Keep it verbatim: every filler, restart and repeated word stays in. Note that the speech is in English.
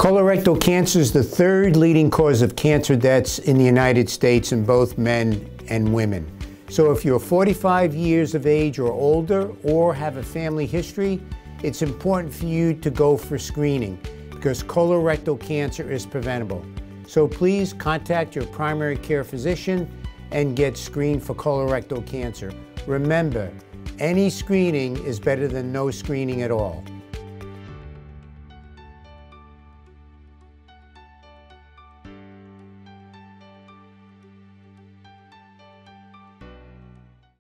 Colorectal cancer is the third leading cause of cancer deaths in the United States in both men and women. So if you're forty-five years of age or older or have a family history, it's important for you to go for screening because colorectal cancer is preventable. So please contact your primary care physician and get screened for colorectal cancer. Remember, any screening is better than no screening at all.